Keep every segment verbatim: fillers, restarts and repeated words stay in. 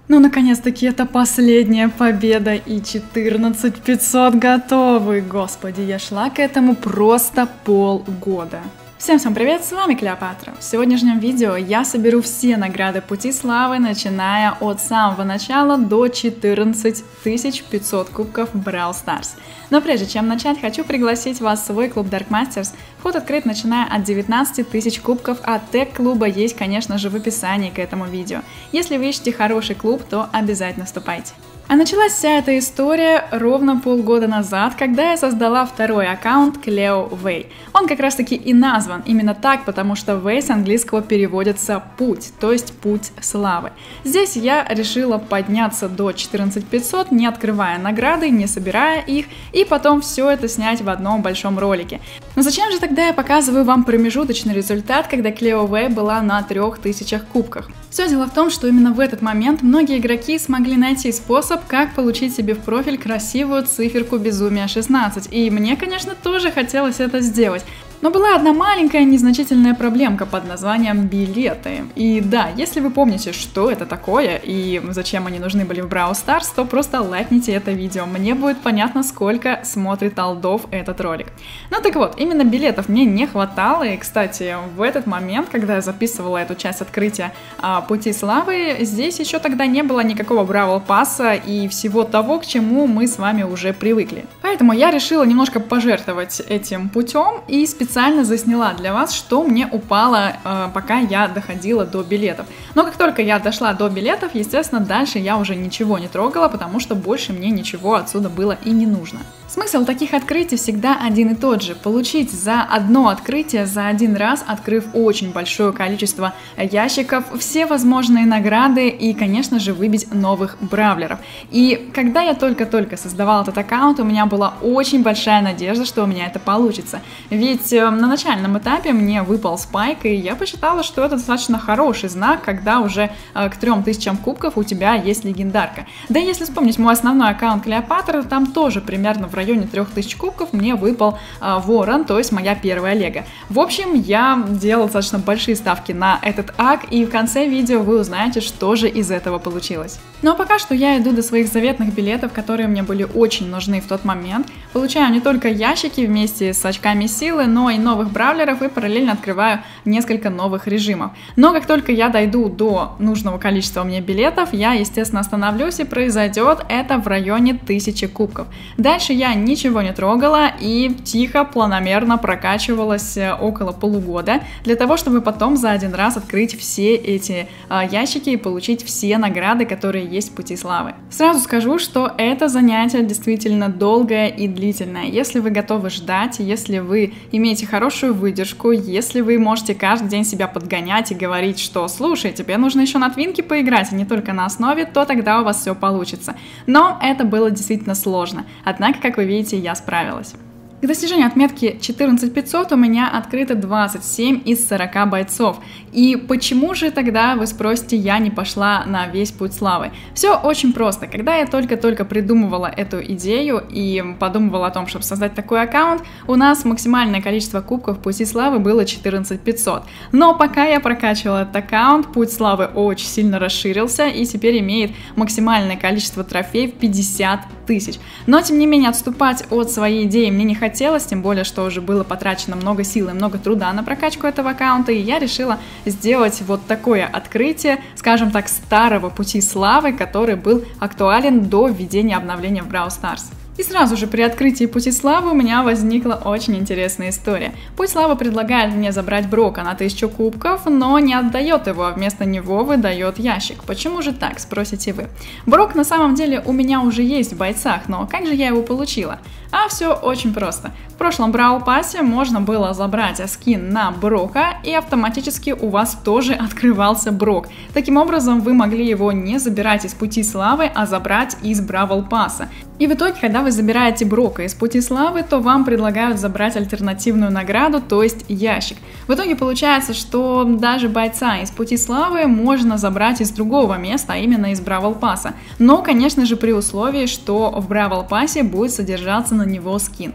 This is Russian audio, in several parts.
Ну, наконец-таки, это последняя победа, и четырнадцать пятьсот готовы. Господи, я шла к этому просто полгода. Всем-всем привет, с вами Клеопатра. В сегодняшнем видео я соберу все награды Пути Славы, начиная от самого начала до четырнадцати тысяч пятисот кубков Brawl Stars. Но прежде чем начать, хочу пригласить вас в свой клуб Dark Masters. Вход открыт начиная от девятнадцати тысяч кубков, а тег клуба есть, конечно же, в описании к этому видео. Если вы ищете хороший клуб, то обязательно вступайте. А началась вся эта история ровно полгода назад, когда я создала второй аккаунт Cleo Way. Он как раз таки и назван именно так, потому что Way с английского переводится «путь», то есть «путь славы». Здесь я решила подняться до четырнадцати пятисот, не открывая награды, не собирая их, и потом все это снять в одном большом ролике. Но зачем же тогда я показываю вам промежуточный результат, когда Cleo Way была на трёх тысячах кубках? Все дело в том, что именно в этот момент многие игроки смогли найти способ, как получить себе в профиль красивую циферку безумия шестнадцать. И мне, конечно, тоже хотелось это сделать. Но была одна маленькая незначительная проблемка под названием билеты. И да, если вы помните, что это такое и зачем они нужны были в Brawl Stars, то просто лайкните это видео. Мне будет понятно, сколько смотрит олдов этот ролик. Ну так вот, именно билетов мне не хватало. И, кстати, в этот момент, когда я записывала эту часть открытия а, Пути Славы, здесь еще тогда не было никакого Бравл Пасса и всего того, к чему мы с вами уже привыкли. Поэтому я решила немножко пожертвовать этим путем и специально специально засняла для вас, что мне упало, э, пока я доходила до билетов. Но как только я дошла до билетов, естественно, дальше я уже ничего не трогала, потому что больше мне ничего отсюда было и не нужно. Смысл таких открытий всегда один и тот же. Получить за одно открытие, за один раз, открыв очень большое количество ящиков, все возможные награды и, конечно же, выбить новых бравлеров. И когда я только-только создавала этот аккаунт, у меня была очень большая надежда, что у меня это получится. Ведь на начальном этапе мне выпал спайк, и я посчитала, что это достаточно хороший знак, когда уже к трём тысячам кубков у тебя есть легендарка. Да и если вспомнить мой основной аккаунт Клеопатра, там тоже примерно в районе трёх тысяч кубков мне выпал а, ворон, то есть моя первая лего. В общем, я делала достаточно большие ставки на этот ак, и в конце видео вы узнаете, что же из этого получилось. Ну а пока что я иду до своих заветных билетов, которые мне были очень нужны в тот момент. Получаю не только ящики вместе с очками силы, но и новых бравлеров, и параллельно открываю несколько новых режимов. Но как только я дойду до нужного количества мне билетов, я, естественно, остановлюсь, и произойдет это в районе тысячи кубков. Дальше я ничего не трогала и тихо, планомерно прокачивалась около полугода, для того, чтобы потом за один раз открыть все эти а, ящики и получить все награды, которые есть в Пути Славы. Сразу скажу, что это занятие действительно долгое и длительное. Если вы готовы ждать, если вы имеете хорошую выдержку, если вы можете каждый день себя подгонять и говорить, что слушай, тебе нужно еще на твинке поиграть, а не только на основе, то тогда у вас все получится. Но это было действительно сложно. Однако, как вы видите, я справилась. К достижению отметки четырнадцать пятьсот у меня открыто двадцать семь из сорока бойцов. И почему же тогда, вы спросите, я не пошла на весь Путь Славы? Все очень просто. Когда я только-только придумывала эту идею и подумывала о том, чтобы создать такой аккаунт, у нас максимальное количество кубков Пути Славы было четырнадцать пятьсот. Но пока я прокачивала этот аккаунт, Путь Славы очень сильно расширился и теперь имеет максимальное количество трофеев пятьдесят тысяч. Но, тем не менее, отступать от своей идеи мне не хотелось. Хотелось, тем более, что уже было потрачено много сил и много труда на прокачку этого аккаунта, и я решила сделать вот такое открытие, скажем так, старого Пути Славы, который был актуален до введения обновления в Brawl Stars. И сразу же при открытии Пути Славы у меня возникла очень интересная история. Путь Славы предлагает мне забрать Брока на тысячу кубков, но не отдает его, а вместо него выдает ящик. Почему же так, спросите вы? Брок на самом деле у меня уже есть в бойцах, но как же я его получила? А все очень просто. В прошлом Бравл Пассе можно было забрать скин на Брока, и автоматически у вас тоже открывался Брок. Таким образом, вы могли его не забирать из Пути Славы, а забрать из Бравл Пасса. И в итоге, когда вы забираете Брока из Пути Славы, то вам предлагают забрать альтернативную награду, то есть ящик. В итоге получается, что даже бойца из Пути Славы можно забрать из другого места, а именно из Бравл Пасса. Но, конечно же, при условии, что в Бравл Пассе будет содержаться на него скин.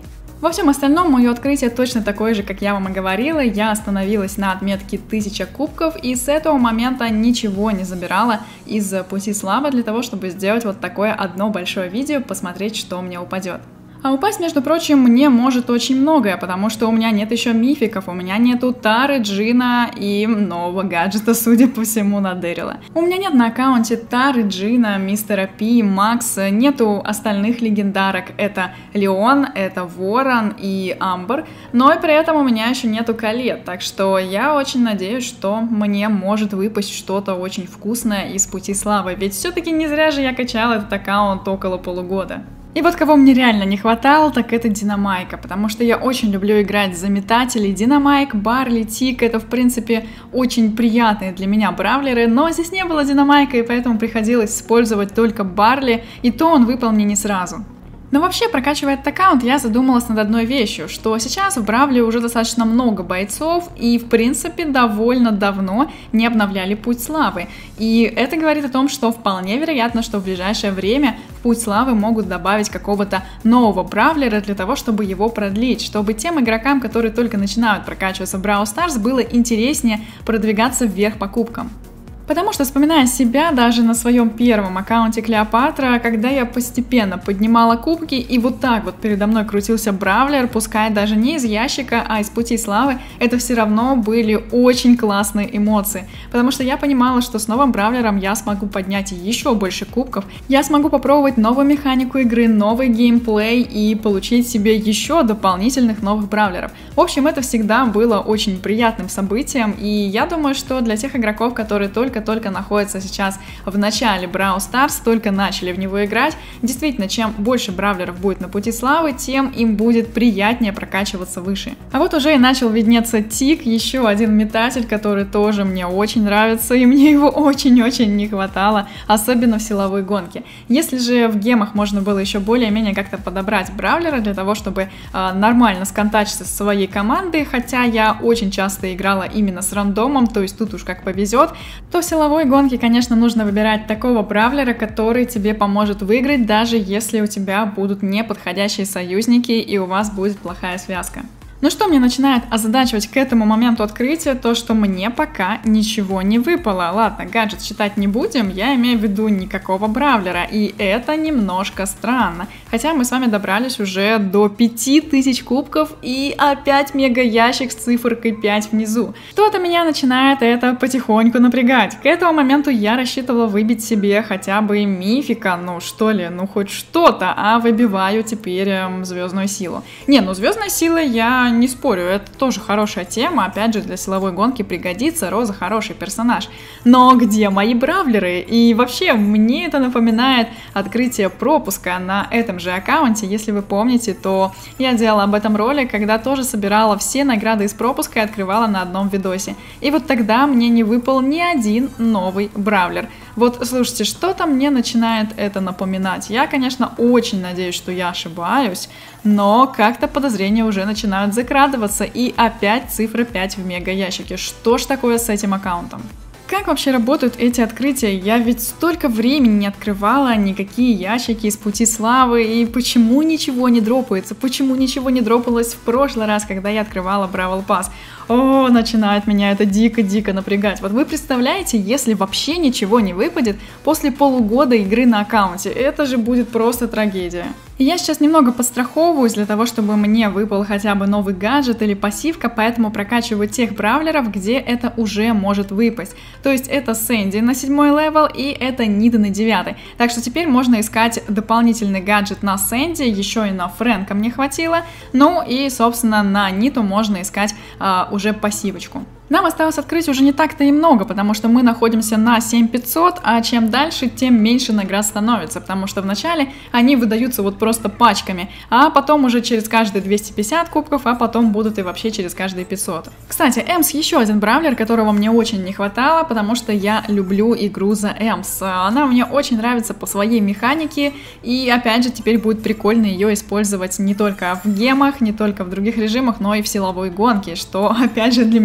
Во всем остальном мое открытие точно такое же, как я вам и говорила. Я остановилась на отметке тысяча кубков и с этого момента ничего не забирала из пути славы для того, чтобы сделать вот такое одно большое видео, посмотреть, что мне упадет. А упасть, между прочим, мне может очень многое, потому что у меня нет еще мификов, у меня нету Тары, Джина и нового гаджета, судя по всему, на Дэрила. У меня нет на аккаунте Тары, Джина, Мистера Пи, Макс, нету остальных легендарок. Это Леон, это Ворон и Амбер, но и при этом у меня еще нету колет, так что я очень надеюсь, что мне может выпасть что-то очень вкусное из пути славы, ведь все-таки не зря же я качала этот аккаунт около полугода. И вот кого мне реально не хватало, так это Динамайка, потому что я очень люблю играть за метателей. Динамайк, Барли, Тик — это, в принципе, очень приятные для меня бравлеры, но здесь не было Динамайка, и поэтому приходилось использовать только Барли, и то он выпал мне не сразу. Но вообще, прокачивая этот аккаунт, я задумалась над одной вещью, что сейчас в Бравле уже достаточно много бойцов и, в принципе, довольно давно не обновляли Путь Славы. И это говорит о том, что вполне вероятно, что в ближайшее время в Путь Славы могут добавить какого-то нового бравлера для того, чтобы его продлить, чтобы тем игрокам, которые только начинают прокачиваться в Brawl Stars, было интереснее продвигаться вверх по кубкам. Потому что, вспоминая себя даже на своем первом аккаунте Клеопатра, когда я постепенно поднимала кубки, и вот так вот передо мной крутился бравлер, пускай даже не из ящика, а из Пути Славы, это все равно были очень классные эмоции. Потому что я понимала, что с новым бравлером я смогу поднять еще больше кубков, я смогу попробовать новую механику игры, новый геймплей и получить себе еще дополнительных новых бравлеров. В общем, это всегда было очень приятным событием, и я думаю, что для тех игроков, которые только только находятся сейчас в начале Brawl Stars, только начали в него играть. Действительно, чем больше бравлеров будет на Пути Славы, тем им будет приятнее прокачиваться выше. А вот уже и начал виднеться Тик, еще один метатель, который тоже мне очень нравится, и мне его очень-очень не хватало, особенно в силовой гонке. Если же в гемах можно было еще более-менее как-то подобрать бравлера для того, чтобы э, нормально сконтачиться со своей командой, хотя я очень часто играла именно с рандомом, то есть тут уж как повезет, то в силовой гонке, конечно, нужно выбирать такого бравлера, который тебе поможет выиграть, даже если у тебя будут неподходящие союзники и у вас будет плохая связка. Ну что мне начинает озадачивать к этому моменту открытия, то что мне пока ничего не выпало. Ладно, гаджет считать не будем, я имею в виду никакого бравлера, и это немножко странно. Хотя мы с вами добрались уже до пяти тысяч кубков и опять мега ящик с циферкой пять внизу. Что-то меня начинает это потихоньку напрягать. К этому моменту я рассчитывала выбить себе хотя бы мифика, ну что ли, ну хоть что-то, а выбиваю теперь эм, звездную силу. Не, ну звездной силы я не спорю, это тоже хорошая тема, опять же, для силовой гонки пригодится, Роза хороший персонаж. Но где мои бравлеры? И вообще, мне это напоминает открытие пропуска на этом же аккаунте. Если вы помните, то я делала об этом ролик, когда тоже собирала все награды из пропуска и открывала на одном видосе. И вот тогда мне не выпал ни один новый бравлер. Вот, слушайте, что-то мне начинает это напоминать. Я, конечно, очень надеюсь, что я ошибаюсь, но как-то подозрения уже начинают закрадываться, и опять цифра пять в мега ящике. Что ж такое с этим аккаунтом? Как вообще работают эти открытия? Я ведь столько времени не открывала никакие ящики из Пути Славы, и почему ничего не дропается? Почему ничего не дропалось в прошлый раз, когда я открывала Бравл Пасс? О, начинает меня это дико-дико напрягать. Вот вы представляете, если вообще ничего не выпадет после полугода игры на аккаунте, это же будет просто трагедия. И я сейчас немного подстраховываюсь для того, чтобы мне выпал хотя бы новый гаджет или пассивка, поэтому прокачиваю тех бравлеров, где это уже может выпасть. То есть это Сэнди на седьмой левел и это Нида на девятый. Так что теперь можно искать дополнительный гаджет на Сэнди, еще и на Фрэнка мне хватило. Ну и, собственно, на Ниту можно искать а, уже пассивочку. Нам осталось открыть уже не так-то и много, потому что мы находимся на семь тысяч пятьсот, а чем дальше, тем меньше наград становится, потому что вначале они выдаются вот просто пачками, а потом уже через каждые двести пятьдесят кубков, а потом будут и вообще через каждые пятьсот. Кстати, Эмс еще один бравлер, которого мне очень не хватало, потому что я люблю игру за Эмс. Она мне очень нравится по своей механике, и опять же теперь будет прикольно ее использовать не только в гемах, не только в других режимах, но и в силовой гонке, что опять же для меня было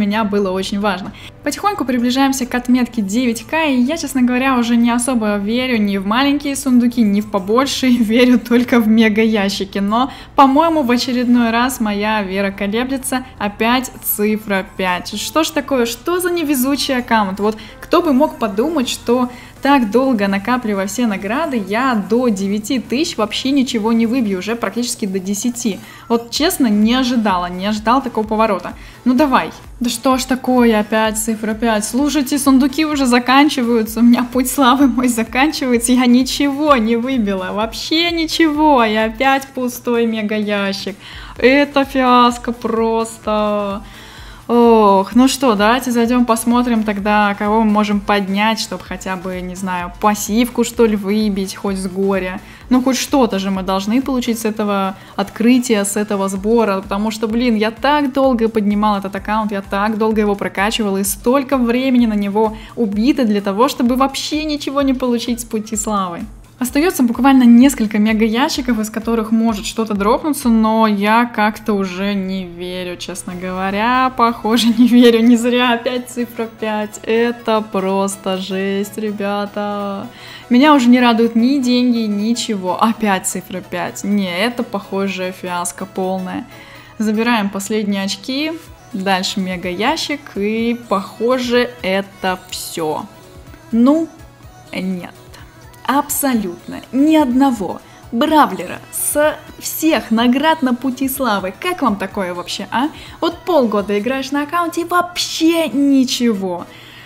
было очень важно. Потихоньку приближаемся к отметке девять ка, и я, честно говоря, уже не особо верю ни в маленькие сундуки, ни в побольше, верю только в мега-ящики. Но, по-моему, в очередной раз моя вера колеблется, опять цифра пять. Что ж такое, что за невезучий аккаунт? Вот кто бы мог подумать, что так долго накапливая все награды, я до девяти тысяч вообще ничего не выбью, уже практически до десяти. Вот честно, не ожидала, не ожидал такого поворота. Ну давай. Да что ж такое, опять цифра пять. Слушайте, сундуки уже заканчиваются, у меня путь славы мой заканчивается, я ничего не выбила, вообще ничего, и опять пустой мега-ящик. Это фиаско просто... Ох, ну что, давайте зайдем посмотрим тогда, кого мы можем поднять, чтобы хотя бы, не знаю, пассивку что ли выбить, хоть с горя. Ну хоть что-то же мы должны получить с этого открытия, с этого сбора, потому что, блин, я так долго поднимала этот аккаунт, я так долго его прокачивала, и столько времени на него убито для того, чтобы вообще ничего не получить с пути славы. Остается буквально несколько мега-ящиков, из которых может что-то дропнуться, но я как-то уже не верю, честно говоря. Похоже, не верю, не зря опять цифра пять. Это просто жесть, ребята. Меня уже не радуют ни деньги, ничего. Опять цифра пять. Не, это, похоже, фиаско полное. Забираем последние очки. Дальше мега-ящик. И, похоже, это все. Ну, нет. Абсолютно ни одного бравлера с всех наград на пути славы. Как вам такое вообще, а? Вот полгода играешь на аккаунте и вообще ничего.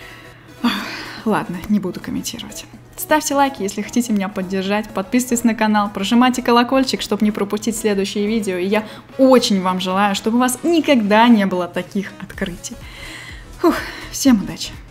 Ладно, не буду комментировать. Ставьте лайки, если хотите меня поддержать, подписывайтесь на канал, прожимайте колокольчик, чтобы не пропустить следующие видео. И я очень вам желаю, чтобы у вас никогда не было таких открытий. Фух, всем удачи!